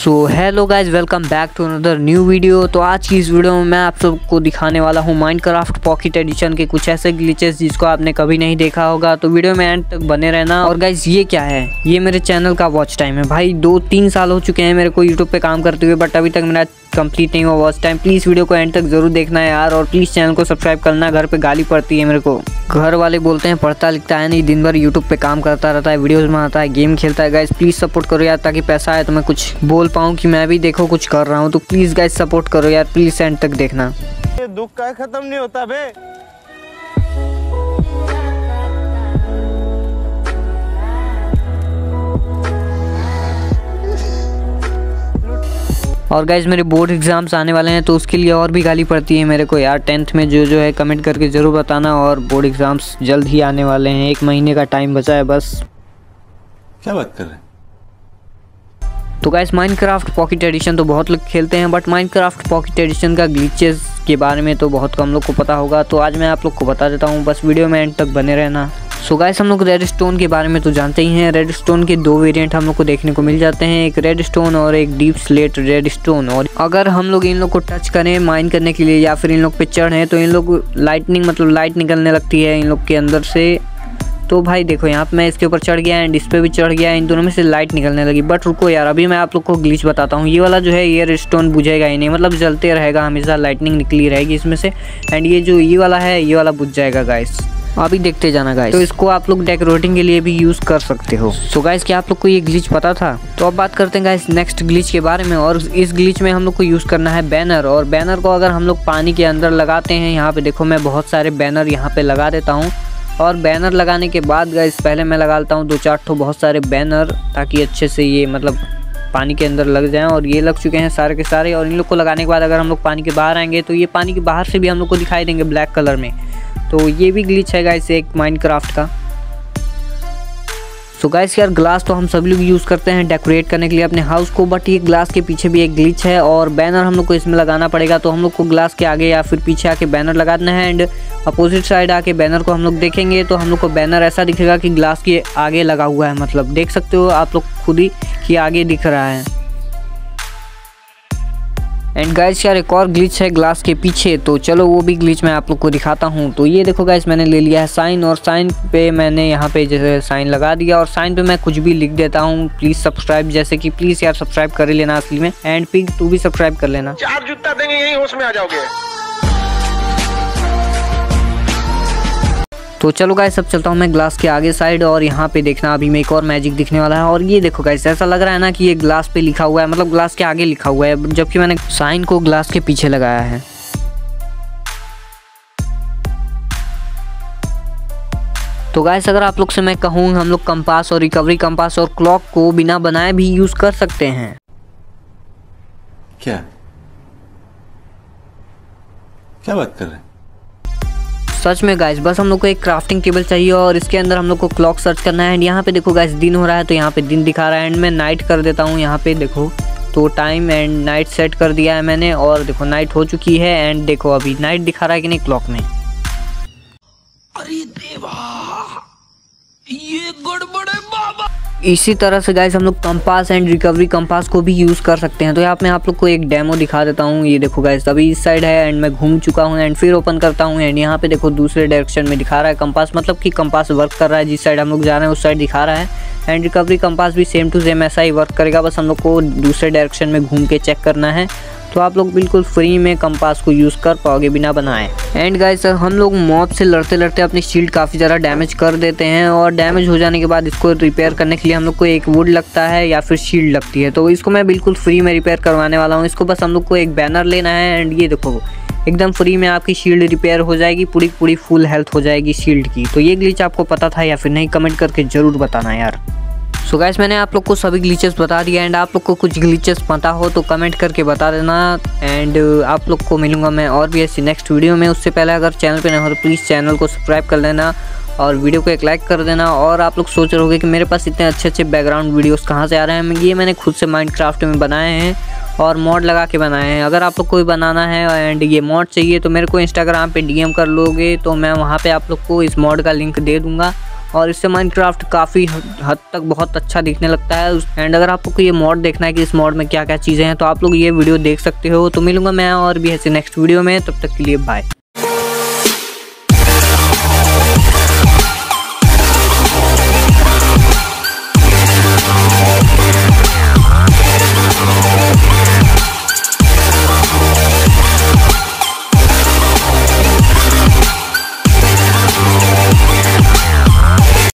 So hello guys, welcome back to another new video. तो आज की इस वीडियो में मैं आप सबको दिखाने वाला हूँ माइनक्राफ्ट पॉकेट एडिशन के कुछ ऐसे ग्लिचेस जिसको आपने कभी नहीं देखा होगा। तो वीडियो में एंड तक बने रहना। और गाइज ये क्या है, ये मेरे चैनल का वॉच टाइम है भाई। 2-3 साल हो चुके हैं मेरे को यूट्यूब पे काम करते हुए, बट अभी तक मेरा कंप्लीट नहीं हुआ वॉच टाइम। प्लीज़ वीडियो को एंड तक जरूर देखना है यार, और प्लीज़ चैनल को सब्सक्राइब करना। घर पे गाली पड़ती है मेरे को, घर वाले बोलते हैं पढ़ता लिखता है नहीं, दिन भर यूट्यूब पे काम करता रहता है, वीडियोस बनाता है, गेम खेलता है। गाइस प्लीज़ सपोर्ट करो यार, ताकि पैसा आए तो मैं कुछ बोल पाऊँ कि मैं भी देखो कुछ कर रहा हूँ। तो प्लीज़ गाइस सपोर्ट करो यार, प्लीज़ एंड तक देखना। ये दुख का खत्म नहीं होता बे। और गाइज मेरे बोर्ड एग्जाम्स आने वाले हैं, तो उसके लिए और भी गाली पड़ती है मेरे को यार। 10th में जो है कमेंट करके ज़रूर बताना। और बोर्ड एग्जाम्स जल्द ही आने वाले हैं, 1 महीने का टाइम बचा है बस। क्या बात कर रहे हैं? तो गाइस माइनक्राफ्ट पॉकेट एडिशन तो बहुत लोग खेलते हैं, बट माइनक्राफ्ट पॉकेट एडिशन का ग्लिचेस के बारे में तो बहुत कम लोग को पता होगा। तो आज मैं आप लोग को बता देता हूँ, बस वीडियो में एंड तक बने रहना। सो गाइस हम लोग रेड स्टोन के बारे में तो जानते ही हैं। रेड स्टोन के 2 वेरिएंट हम लोग को देखने को मिल जाते हैं, एक रेड स्टोन और एक डीप स्लेट रेड स्टोन। और अगर हम लोग इन लोग को टच करें माइन करने के लिए या फिर इन लोग पे चढ़ें, तो इन लोग लाइटनिंग मतलब लाइट निकलने लगती है इन लोग के अंदर से। तो भाई देखो यहाँ पे मैं इसके ऊपर चढ़ गया एंड इस पे भी चढ़ गया, इन दोनों में से लाइट निकलने लगी। बट रुको यार, अभी मैं आप लोग को ग्लिच बताता हूँ। ये वाला जो है ये रेडस्टोन बुझेगा ही नहीं, मतलब जलते रहेगा हमेशा, लाइटनिंग निकली रहेगी इसमें से। एंड ये जो ये वाला है, ये वाला बुझ जाएगा गाइस। अभी देखते जाना गाइस। तो इसको आप लोग डेकोरेटिंग के लिए भी यूज़ कर सकते हो। सो गाइस क्या आप लोग को ये ग्लिच पता था? तो अब बात करते हैं गाइस नेक्स्ट ग्लिच के बारे में। और इस ग्लिच में हम लोग को यूज़ करना है बैनर। और बैनर को अगर हम लोग पानी के अंदर लगाते हैं, यहाँ पे देखो मैं बहुत सारे बैनर यहाँ पे लगा देता हूँ। और बैनर लगाने के बाद गाइस पहले मैं लगा लेता हूँ 2-4 ठो बहुत सारे बैनर, ताकि अच्छे से ये मतलब पानी के अंदर लग जाएं। और ये लग चुके हैं सारे के सारे। और इन लोग को लगाने के बाद अगर हम लोग पानी के बाहर आएंगे, तो ये पानी के बाहर से भी हम लोग को दिखाई देंगे ब्लैक कलर में। तो ये भी ग्लिच है गाइस एक माइनक्राफ्ट का। सो गाइस यार ग्लास तो हम सभी लोग यूज़ करते हैं डेकोरेट करने के लिए अपने हाउस को, बट ये ग्लास के पीछे भी एक ग्लिच है। और बैनर हम लोग को इसमें लगाना पड़ेगा। तो हम लोग को ग्लास के आगे या फिर पीछे आके बैनर लगाना है, एंड अपोजिट साइड आके बैनर को हम लोग देखेंगे तो हम लोग को बैनर ऐसा दिखेगा कि ग्लास के आगे लगा हुआ है। मतलब देख सकते हो आप लोग खुद ही कि आगे दिख रहा है। एंड गाइस यार एक और ग्लिच है ग्लास के पीछे, तो चलो वो भी ग्लिच मैं आप लोग को दिखाता हूँ। तो ये देखो गाइस मैंने ले लिया है साइन, और साइन पे मैंने यहाँ पे जैसे साइन लगा दिया, और साइन पे मैं कुछ भी लिख देता हूँ, प्लीज़ सब्सक्राइब, जैसे कि प्लीज़ यार सब्सक्राइब कर लेना असली में। एंड पिग तू भी सब्सक्राइब कर लेना। 4 जूता देंगे, यही होश में आ जाओगे। तो चलो गाइस अब चलता हूँ मैं ग्लास के आगे साइड, और यहाँ पे देखना अभी में एक और मैजिक दिखने वाला है। और ये देखो गाइस ऐसा लग रहा है ना कि ये ग्लास पे लिखा हुआ है, मतलब ग्लास के आगे लिखा हुआ है, जबकि मैंने साइन को ग्लास के पीछे लगाया है। तो गाइस अगर आप लोग से मैं कहूँ, हम लोग कंपास और रिकवरी कंपास और क्लॉक को बिना बनाए भी यूज कर सकते हैं। क्या बात कर रहे हैं? सच में गाइस, बस हम लोग को एक क्राफ्टिंग टेबल चाहिए, और इसके अंदर हम लोग को क्लॉक सर्च करना है। एंड यहाँ पे देखो गाइस दिन हो रहा है, तो यहाँ पे दिन दिखा रहा है। एंड मैं नाइट कर देता हूँ यहाँ पे देखो, तो टाइम एंड नाइट सेट कर दिया है मैंने, और देखो नाइट हो चुकी है। एंड देखो अभी नाइट दिखा रहा है कि नहीं क्लॉक में। अरे देवा, ये गड़बड़ है बाबा। इसी तरह से गाइस हम लोग कंपास एंड रिकवरी कंपास को भी यूज़ कर सकते हैं। तो यहाँ पे मैं आप लोग को एक डेमो दिखा देता हूँ। ये देखो गाइस अभी इस साइड है, एंड मैं घूम चुका हूँ, एंड फिर ओपन करता हूँ, एंड यहाँ पे देखो दूसरे डायरेक्शन में दिखा रहा है कंपास, मतलब कि कंपास वर्क कर रहा है, जिस साइड हम लोग जा रहे हैं उस साइड दिखा रहा है। एंड रिकवरी कंपास भी सेम टू सेम ऐसा ही वर्क करेगा, बस हम लोग को दूसरे डायरेक्शन में घूम के चेक करना है। तो आप लोग बिल्कुल फ्री में कंपास को यूज़ कर पाओगे बिना बनाए। एंड गाइस हम लोग मॉब से लड़ते लड़ते अपनी शील्ड काफ़ी ज़्यादा डैमेज कर देते हैं, और डैमेज हो जाने के बाद इसको रिपेयर करने के लिए हम लोग को एक वुड लगता है या फिर शील्ड लगती है। तो इसको मैं बिल्कुल फ्री में रिपेयर करवाने वाला हूँ। इसको बस हम लोग को एक बैनर लेना है, एंड ये देखो एकदम फ्री में आपकी शील्ड रिपेयर हो जाएगी, पूरी फुल हेल्थ हो जाएगी शील्ड की। तो ये ग्लिच आपको पता था या फिर नहीं, कमेंट करके ज़रूर बताना यार। सो गाइस मैंने आप लोग को सभी ग्लिचेस बता दिया, एंड आप लोग को कुछ ग्लिचेस पता हो तो कमेंट करके बता देना। एंड आप लोग को मिलूंगा मैं और भी ऐसी नेक्स्ट वीडियो में। उससे पहले अगर चैनल पे नए हो तो प्लीज़ चैनल को सब्सक्राइब कर लेना, और वीडियो को एक लाइक कर देना। और आप लोग सोच रहे होंगे कि मेरे पास इतने अच्छे बैकग्राउंड वीडियोस कहाँ से आ रहे हैं। ये मैंने खुद से माइनक्राफ्ट में बनाए हैं और मॉड लगा के बनाए हैं। अगर आप लोग को भी बनाना है एंड ये मॉड चाहिए तो मेरे को इंस्टाग्राम पे DM कर लोगे, तो मैं वहाँ पे आप लोग को इस मॉड का लिंक दे दूँगा, और इससे माइनक्राफ्ट काफ़ी हद तक बहुत अच्छा दिखने लगता है। एंड अगर आप लोग को ये मॉड देखना है कि इस मॉड में क्या क्या चीज़ें हैं तो आप लोग ये वीडियो देख सकते हो। तो मिलूंगा मैं और भी ऐसे नेक्स्ट वीडियो में, तब तक के लिए बाय।